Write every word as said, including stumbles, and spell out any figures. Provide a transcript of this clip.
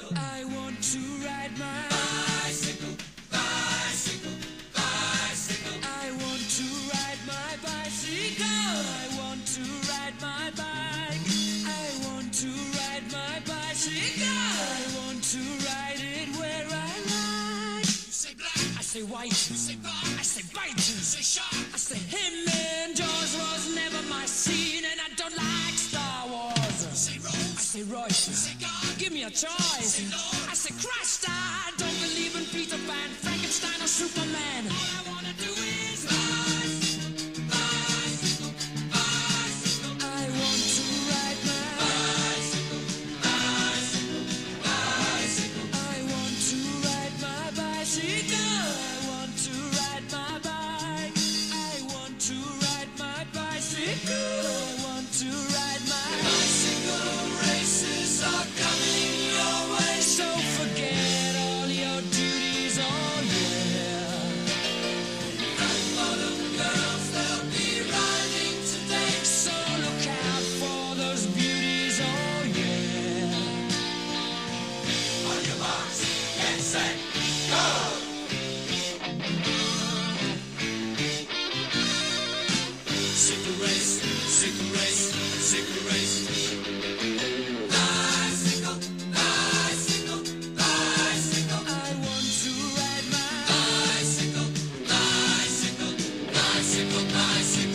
I want to ride my bicycle, bicycle, bicycle. I want to ride my bicycle. I want to ride my bike. I want to ride my bicycle. I want to ride it where I like. You say black, I say white. You say bar, I say bite. You say shark, I say him. And Jaws was never my scene, and I don't like Star Wars. You say Rose, I say Royce. You say God, give me a choice. You say Lord, I say Christ. I don't believe in Peter Pan, Frankenstein, or Superman. All I wanna do is bicycle, bicycle, bicycle. I want to ride my bicycle, bicycle, bicycle. I want to ride my bicycle. I want to ride my bike. I want to ride my bicycle. I want to ride my bicycle. Races are coming your way, so forget all your duties. Oh yeah. Rock bottom girls, they'll be riding today, so look out for those beauties. Oh yeah. On your marks, get set, go. Sick a race, sick a race, sick a race. Bicycle, bicycle, bicycle. I want to ride my bicycle, bicycle, bicycle, bicycle.